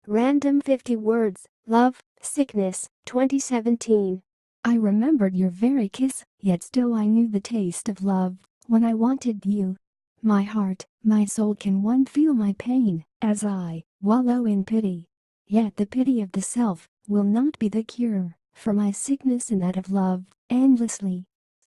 Random 50 words. Love, sickness, 2017. I remembered your very kiss, yet still I knew the taste of love when I wanted you. My heart, my soul, can one feel my pain as I wallow in pity? Yet the pity of the self will not be the cure for my sickness and that of love endlessly.